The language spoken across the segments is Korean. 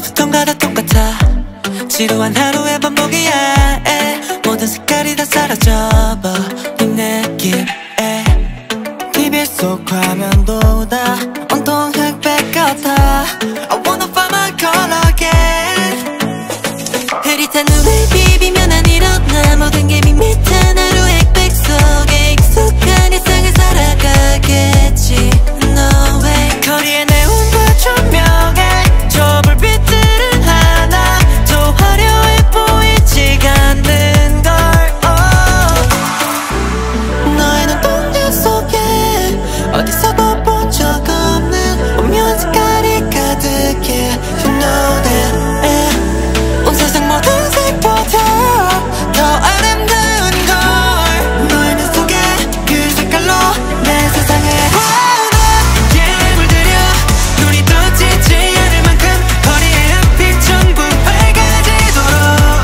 어제부턴가 다 똑같아. 지루한 하루의 반복이야. 모든 색깔이 다 사라져버린 느낌. TV 속 화면도 다 온통 흑백 같아. I wanna find my color again. 흐릿한 눈을 비비면 안 일어나. 모든 게 밋밋한 하루의 흑백 속에 익숙한 일상을 살아가겠지. No way. 거리의 네온과 조명에 저 불빛들은 하나 더 화려해 보이지가 않는 걸. 너의 눈동자 속에 어디서도 본 적 없는 오묘한 색깔이 가득해. You know that. 온 세상 모든 색보다 더 아름다운 걸. 너의 눈 속에 그 색깔로 내 세상에 환하게 물들여. 눈이 떠지지 않을 만큼 거리의 앞빛 전부 밝아지도록.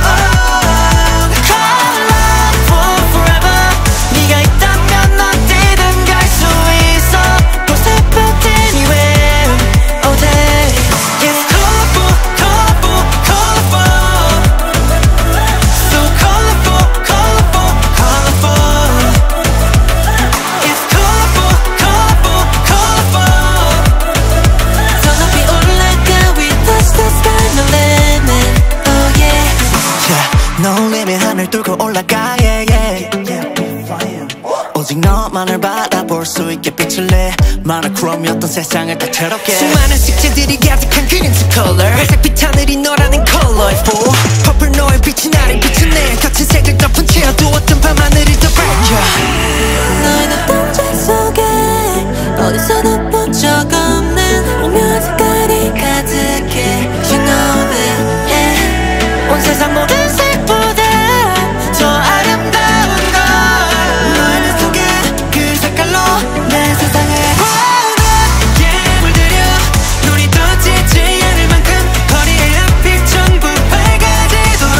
Colorful forever. 네가 있다면 어디든 갈 수 있어. Perfect anywhere all day. It's colorful, colorful, colorful. So colorful, colorful, colorful. It's colorful, colorful, colorful. 더 높이 올라가 we touch the sky no limit. Oh yeah. Yeah, no limit 하늘 뚫고 올라가 yeah, yeah. 오직 너만을 바라볼 수 있게 빛을 내. 모노크롬이었던 세상을 다채롭게. 수많은 색채들이 가득한 그림자 컬러. 회색빛 하늘이 너라는 컬러. 퍼플 너의 빛이 나를 비추네. 거친 색을 덮은 채 어두웠던 밤하늘이 더 밝혀. 너의 눈동자 속에 어디서도 본 적 없는 오묘한 색깔이 가득해. You know that. 온 세상 모든 색보다 더 아름다운 걸. 너의 눈 속에 그 색깔로 내 세상에 환하게 물들여. 눈이 떠지지 않을 만큼 거리의 앞빛 전부 밝아지도록.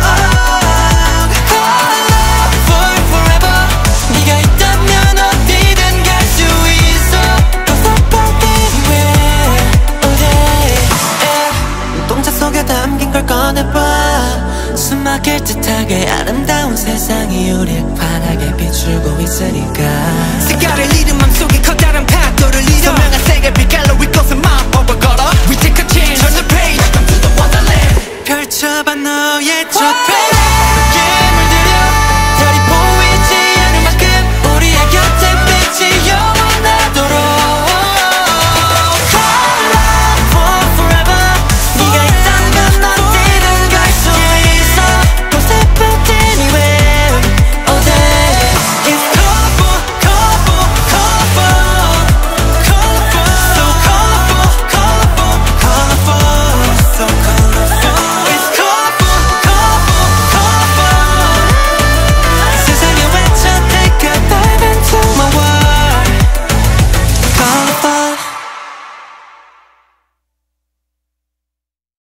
Colorful forever. 네가 있다면 어디든 갈 수 있어. Perfect anywhere all day. 눈동자 속에 담긴 걸 꺼내봐. 숨막힐 듯하게 아름다운 세상이 우릴 환하게 비추고 있으니까. 색깔을 잃은 맘속에 커다란 파도를 잃어. 선명한 색의 빛깔로 이곳을 마음먹어 걸어. We take a chance, turn the page, welcome to the wonderland. 펼쳐봐 너의 첫 페이지.